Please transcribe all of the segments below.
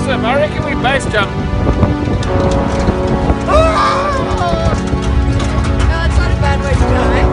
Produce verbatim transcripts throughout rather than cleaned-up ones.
awesome. I reckon we base jump. No, it's not a bad way to go, eh?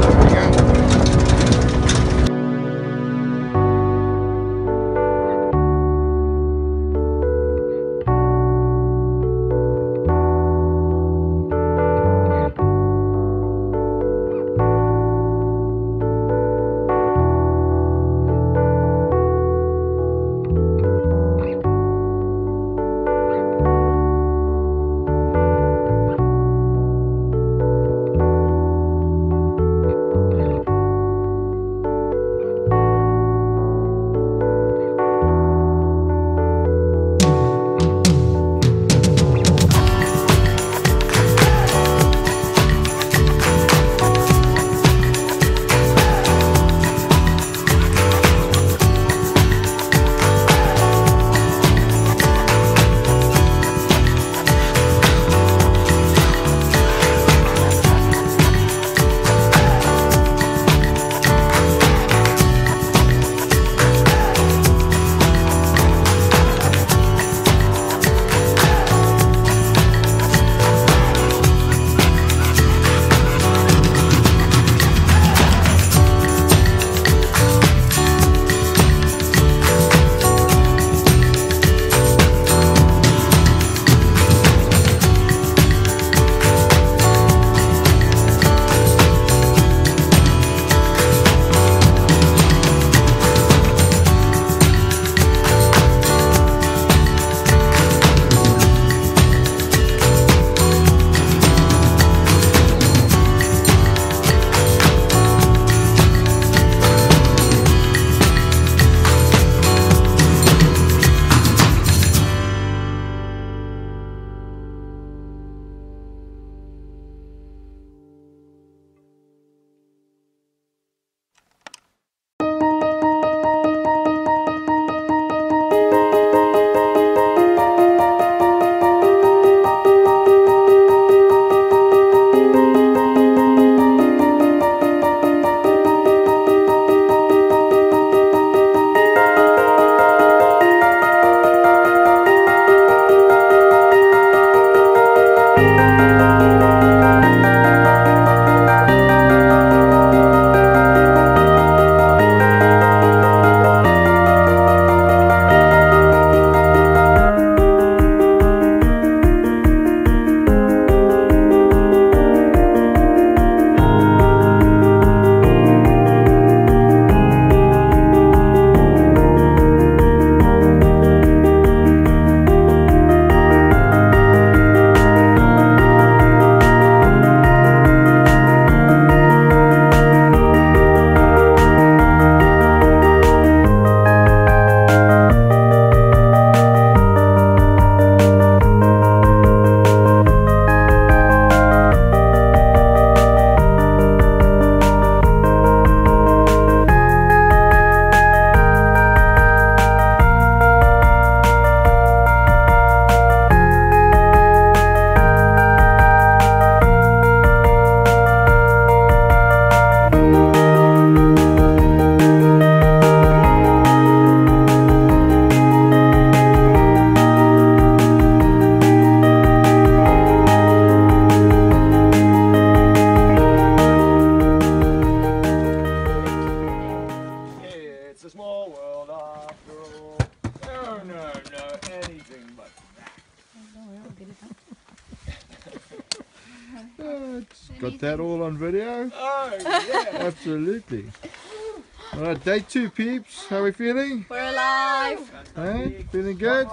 Got that all on video? Oh, yeah. Absolutely. Alright, day two, peeps. How are we feeling? We're alive. Hey, feeling good?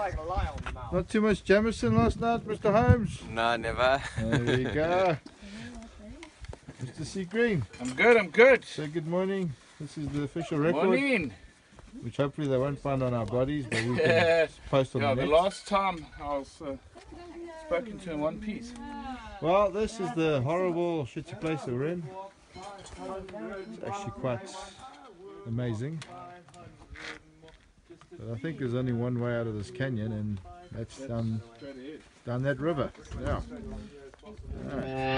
Not too much Jameson last night, Mister Holmes? No, never. There you go. Mister Sea Green. I'm good, I'm good. Say good morning. This is the official record. Morning. Which hopefully they won't find on our bodies, but we can Yes. post on Yeah, the the net. last time I was uh, spoken to in one piece. Well, this is the horrible shitty place that we're in. It's actually quite amazing. But I think there's only one way out of this canyon, and that's down, down that river. Yeah. All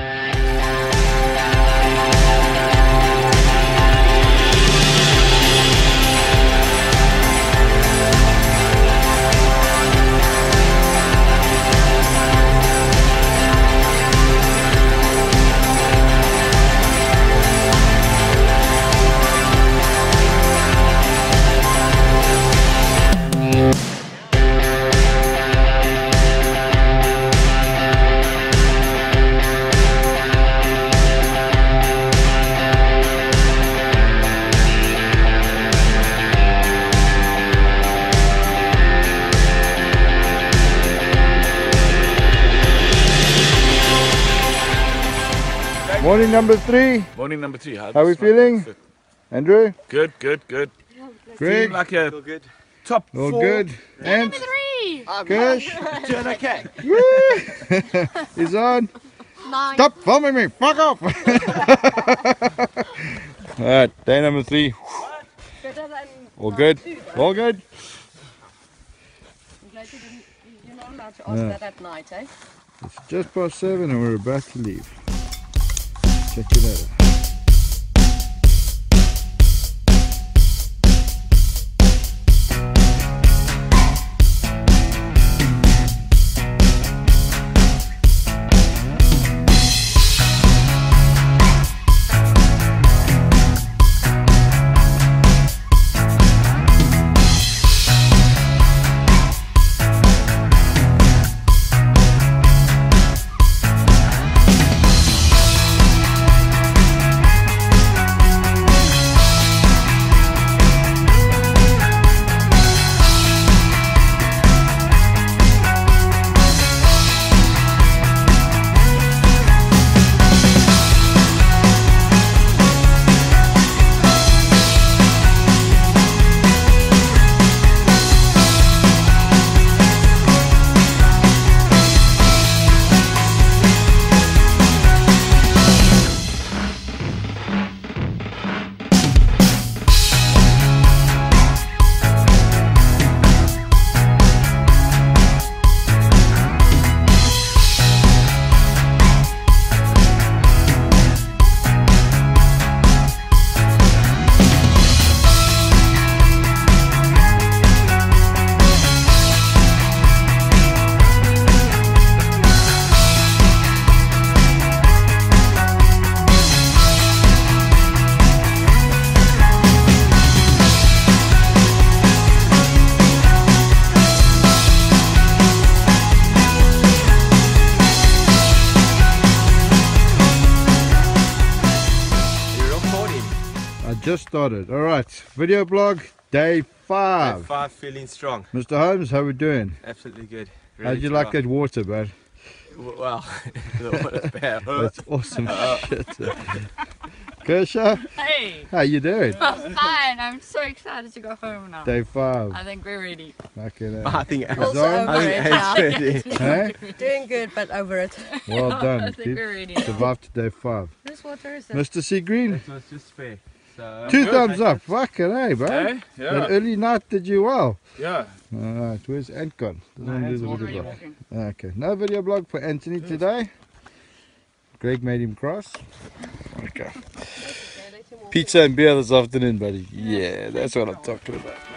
right. Morning number three. Morning number three. How are we feeling? Andrew? Good, good, good. Greg? Feeling like a good. top All four. good. And Three. Kush? Doing okay. Woo! He's on. Nine. Stop filming me. Fuck off. Alright, day number three. Better than All good. All good. I'm glad you didn't, you're not allowed to ask Yeah. that at night, eh? It's just past seven and we're about to leave. Check it out. Just started. Alright, video blog day five. Day five, feeling strong. Mister Holmes, how we doing? Absolutely good. How'd you like that water, man? Well, it's bad. That's awesome shit. Kershaw, Hey! how you doing? I'm fine. I'm so excited to go home now. Day five. I think we're ready. Fucking I hell. think Also Zone? over it now. ready. Hey? Doing good, but over it. Well I done. think Keep we're ready now. survived to day five. Whose water is it? Mister Sea Green, That was just fair. So, two good. thumbs up. Fucking hey, bro. Eh? That Yeah. early night did you well. Yeah. Alright, where's Ant gone? Doesn't No, want to do Ant's the already video blog. walking. Okay, no video blog for Anthony today. Greg made him cross. Okay. Pizza and beer this afternoon, buddy. Yeah, that's what I'm talking about.